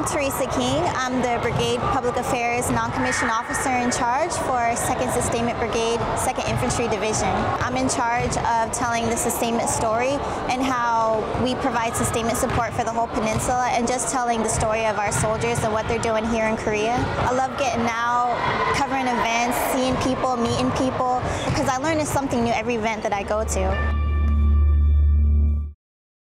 I'm Terysa King. I'm the Brigade Public Affairs Non-Commissioned Officer in charge for 2nd Sustainment Brigade, 2nd Infantry Division. I'm in charge of telling the sustainment story and how we provide sustainment support for the whole peninsula, and just telling the story of our soldiers and what they're doing here in Korea. I love getting out, covering events, seeing people, meeting people, because I learn something new every event that I go to.